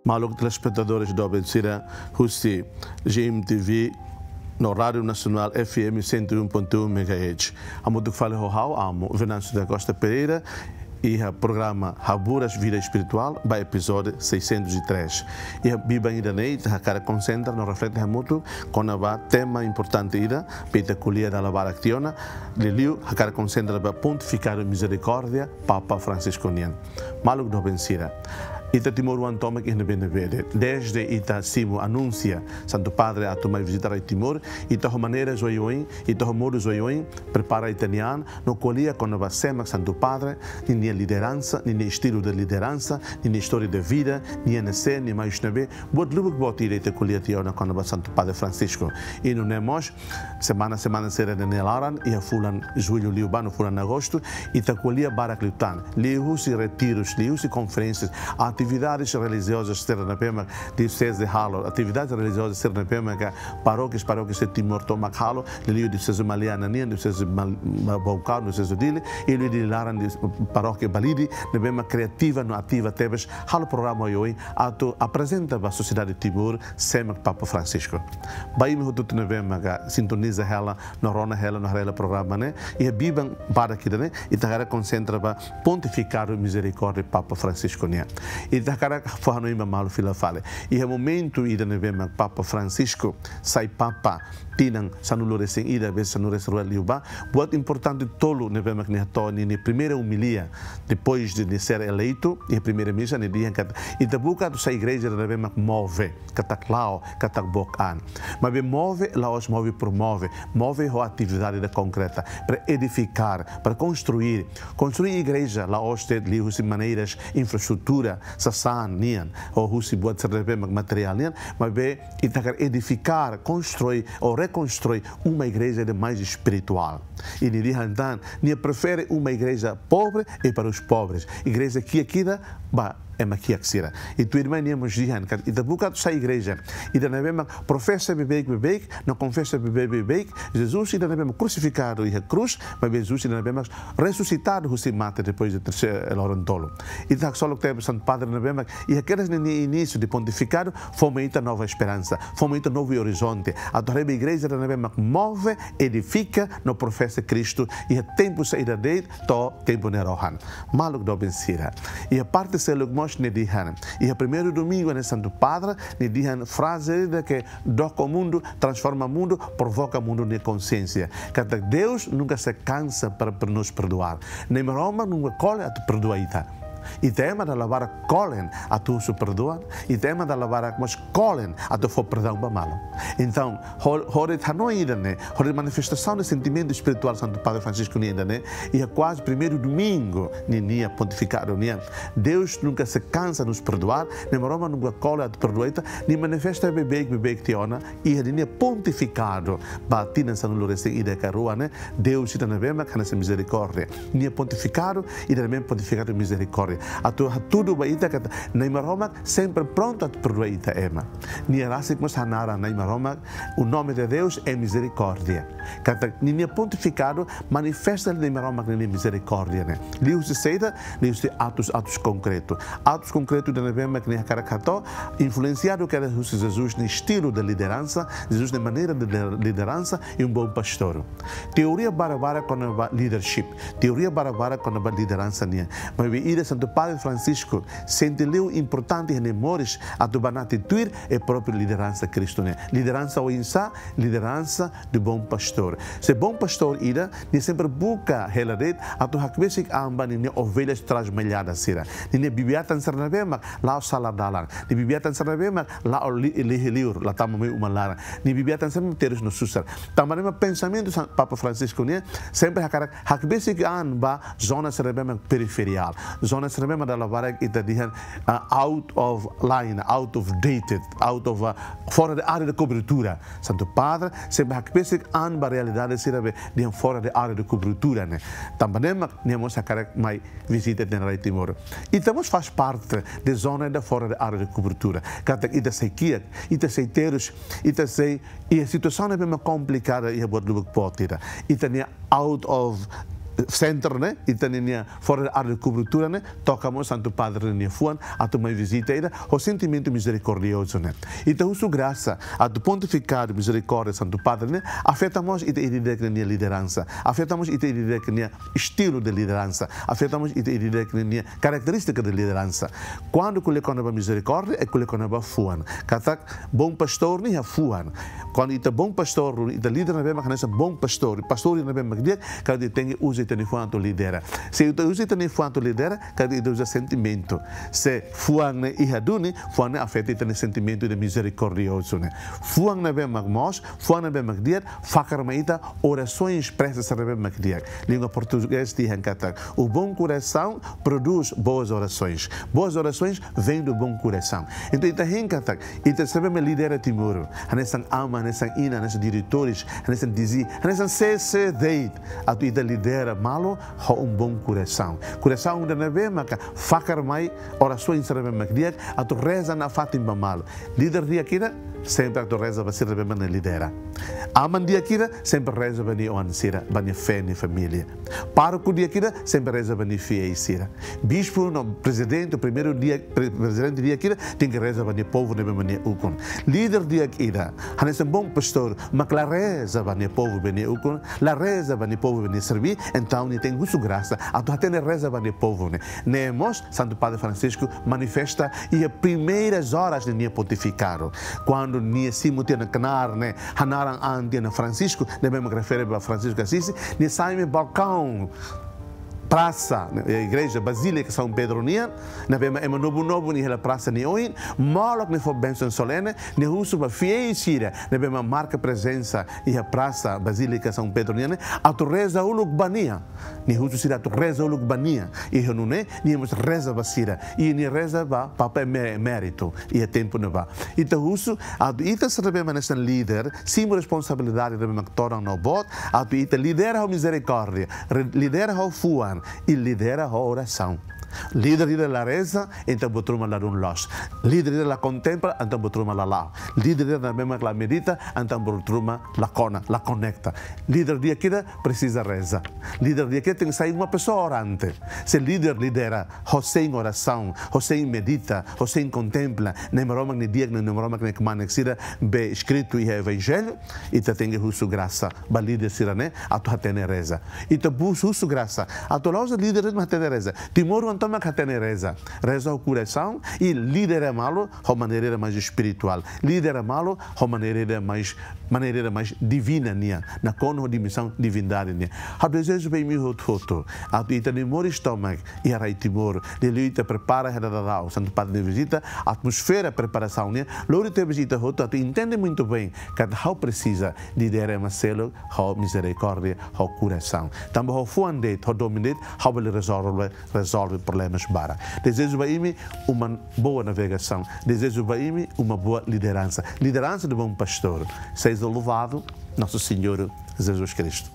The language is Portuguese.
Maluk telespectadores do Bensira, Husi, GMTV, no Rádio Nacional FM 101.1 MHz. A muito que fala Rohau, amo Venâncio da Costa Pereira e o programa Haburas Vida Espiritual, vai episódio 603. E a Bíblia ainda nem, a cara concentra no reflete muito com o tema importante ida, peita colher da lavar actiona, Liliu, a cara concentra para pontificar a misericórdia, Papa Francisco Nian. Maluk do Bensira. Ita Timor Antoma que não vem ver. Desde Ita Simo anuncia Santo Padre a tomar visitar a Timor, Ita maneira zoioin, Ita modo zoioin, prepara italiano, no colia quando vai ser Santo Padre, nem liderança, nem estilo de liderança, nem história de vida, nem NC, nem mais nebe. Bot lubuk bot ita colia tiona quando vai Santo Padre Francisco. E não é mais semana será de nelaran e a fulan julho liubano fulan agosto, Ita colia baraclitan, liu se retiros, liu se conferências, atividades religiosas Sernapema, Diocese de Halo, atividades religiosas Sernapema, paróquias de Timor Toma Halo, Lilio Diocese Maliana, Diocese Baucau, Diocese Dile, e ele de Laran, paróquia Balidi, Nebema criativa, no ativa Tebes, Halo programa hoje, apresenta a sociedade de Timor, Semak Papa Francisco. Baí me hututo Nebema, sintoniza ela, no rona ela, no rela programa, né? E a Bíblia para aqui, né? E tagara concentra para pontificar a misericórdia Papa Francisco, né? E da cara fala no malo fila fale. E é momento ida nevema Papa Francisco sai Papa tinang sanulores ida vez sanulores ruel liuba. Buat importante tolo nevema que ne ni primeira humilia depois de ser eleito e a primeira missa ne dia que e da boca do sai igreja nevema move cataklao catakbokan. Mas bem move lá os move a atividade da concreta para edificar, para construir igreja lá os de lius maneiras infraestrutura sasan nian ou husi buat serve material nian mas be itacar edificar construir ou reconstruir uma igreja de mais espiritual e ni dihantan ni prefere uma igreja pobre e para os pobres igreja que aqui da é maquia que será. E tu irmã nem nos dihan que da boca do sai igreja e da nevema professa bebek não confessa bebek Jesus e da nevema crucificado e a cruz mas Jesus e da nevema ressuscitado o se mata depois de terceiro orantolo e da só que Santo Padre nevema e aqueles no início de pontificado fomenta nova esperança fomenta novo horizonte a tua igreja da nevema move edifica no professa Cristo e a tempo saída dele to tempo nerohan maluk do bensira e a parte se ne dihan e o primeiro domingo né Santo Padre ne dihan frase de que doca o mundo transforma o mundo provoca o mundo de consciência que Deus nunca se cansa para nos perdoar nem Roma nunca colhe a te perdoar e tema da lavar colen a tu se perdoar e tema da lavar mas colen a tu for perdão para malo então hore tanoida né hore manifestação de sentimento espiritual Santo Padre Francisco ainda né e é quase primeiro domingo nem pontificado nem Deus nunca se cansa de nos perdoar nem Roma nunca cole a tu perdoar nem manifesta bebê tiona e nem pontificado batina São Lourenço e da carua né Deus se na vema com essa misericórdia nem pontificado e também pontificado misericórdia a tudo baita que Neymar sempre pronto a perdoar ema. Ni rasik mas hanara Neymar o nome de Deus é misericórdia. Kata ni pontificado manifesta Neymar nem misericórdia né. Lius de seita, lius de atos concretos. Atos concretos de nevema que nem caracato influenciado que era Jesus no estilo de liderança, Jesus na maneira de liderança e bom pastor. Teoria barabara com a leadership, teoria barabara com a liderança nia. Mas ida Santo Padre Francisco sentiu importante em memórias a tu banatitude e própria liderança cristã. Liderança o insa, liderança do bom pastor. Se bom pastor ida, ni sempre busca heladet a tu hakbesik amba ni ovelhas trasmalhadas sira. Ni bibiatan sernabema lá o saladalan. Ni bibiatan sernabema lá o liheliur, lá tamame umalara. Ni bibiatan sempre terus no susar. Tamarema pensamento Papa Francisco ne sempre hakbesik amba zona sernabema periferial. Zona sernabema da lavar ita dihan out of line, out of dated, fora da área de cobertura. Santo Padre sempre hakbesik amba realidade sirabe dihan fora da área de cobertura né. Tambanema nemos hakara mai visita de Rai Timor. E também faz parte da zona da fora da área de cobertura. Kata ita sequia, ita seiteiros, ita sei e a situação é bem complicada e a boa do potira. Ita out of centro, né? E também fora da área de cobertura, né? Tocamos Santo Padre na Fuan, a tua visita aí, o sentimento misericordioso, né? Então, isso graça, a do pontificado misericórdia Santo Padre, né? Afetamos a ideia que a liderança, afetamos a ideia que a estilo de liderança, afetamos a ideia que a característica de liderança. Quando colocamos a misericórdia, é colocamos a Fuan. Cada bom pastor, nem a Fuan. Quando é bom pastor, e líder não é mais bom pastor, pastor não é mais dia, cada tem usa tem fuanto lidera. Se usa tem fuanto lidera, cada usa sentimento. Se fuang ne ihaduni, fuang ne afeta tem sentimento de misericordioso ne. Fuang ne bem magmos, fuang ne bem magdiar, fakar maita orações expressas a bem magdiar. Língua portuguesa diz kata, o bom coração produz boas orações. Boas orações vêm do bom coração. Então ita henkata, ita sabe lidera timuro. Hanesan ama, hanesan ina, hanesan diretores, hanesan dizi, hanesan se deit. A tu ita lidera malo, ha bom coração. Coração onde não vê, mas fakar mai orações a bem magdiar, a tu reza na fatimba malo. Líder dia kira sempre a tu reza basir bem na lidera. Aman dia kira sempre reza bani o ansira, bani fé na família. Parco dia kira sempre reza bani fé e sira. Bispo no presidente, o primeiro dia presidente dia kira tem que reza bani povo na bani ukon. Líder dia kira, hanes um bom pastor, mas la reza bani povo bani ukon, la reza bani povo bani servir, então ni tem muito graça. A tu tem reza bani povo ne. Nemos Santo Padre Francisco manifesta e as primeiras horas de nia pontificado. Quando nia simutia na canar ne, hanaran antia na Francisco, ne mesmo refere a Francisco Assisi, ni sai no balcão praça, a igreja Basílica São Pedro Nia, na bema é novo ni hela praça ni oin, malok ne for benção solene, ne uso ba fiei sira, na bema marca presença e a praça Basílica São Pedro Nia, a tu reza uluk bania, ni uso sira tu reza uluk bania, e não né, ni emos reza basira, e ni reza ba papel mérito, e é tempo não va. Então uso a tu ita se bema nessa líder, sim responsabilidade de bema torna no bot, a tu ita lidera a misericórdia, lidera a fuan e lidera a oração. Líder da reza, então botruma la dun los. Líder da contempla, então botruma la lao. Líder da mesma la medita, então botruma la cona, la conecta. Líder dia que precisa reza. Líder dia que tem que sair uma pessoa orante. Se líder lidera, você em oração, você em medita, você em contempla, nem roma nem dia, nem roma nem comanda que sira be escrito e evangelho, e te tem que graça, ba líder sira né, a tu tem reza. E te bus graça, a tu loja líder mas tem reza. Timor toma que tem reza o coração e lidera malo a maneira mais espiritual, lidera malo a maneira mais divina nia, na cono dimensão divindade nia. A desejo bem me foto, a tu ita nemor estômago e a rai timor, de luta prepara a da Santo Padre de visita, a atmosfera preparação nia, logo te visita foto, a tu entende muito bem que a precisa lidera macelo, a misericórdia, a coração. Também a fuandete, a dominete, a will resolve problemas bara. Desejo para mim uma boa navegação. Desejo para mim uma boa liderança. Liderança de bom pastor. Seja louvado nosso Senhor Jesus Cristo.